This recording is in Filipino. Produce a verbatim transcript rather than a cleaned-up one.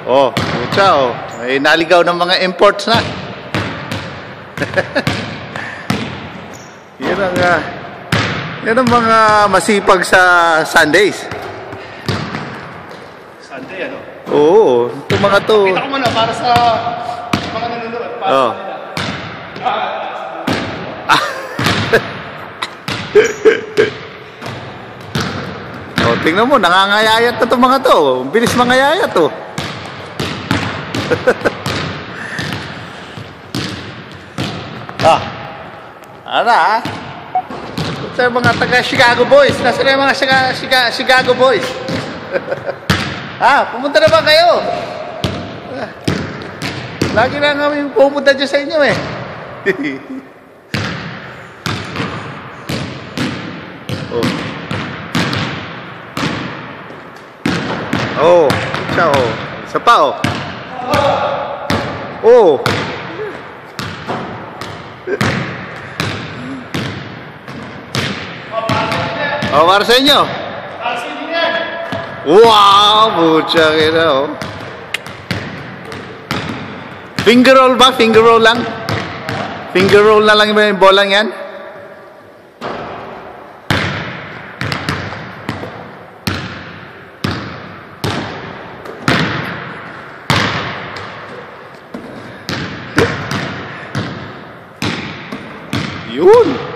Oh, pucha, oh. May naligaw ng mga imports na. Yan ang, uh, yan ang mga masipag sa Sundays. Sunday, ano? Oo, itong mga to. Kita ko muna para sa mga nanonood. Para Oh. sa Oh, tingnan mo, nangangayayat na itong mga to. Bilis mangayayat to. Ah, ano ah? Ito yung mga taga-Chicago Boys. Nasaan na yung mga Chica- Chica- Chicago Boys? Ah, pumunta na ba kayo? Ah, lagi na kami pumunta dyan sa inyo eh. Oh. Oh, ciao. Isa pa oh. Oh. Oh, para sa inyo. Wow, pucha kita oh. Finger roll ba? Finger roll lang? Finger roll na lang yung bolang yan? Yun!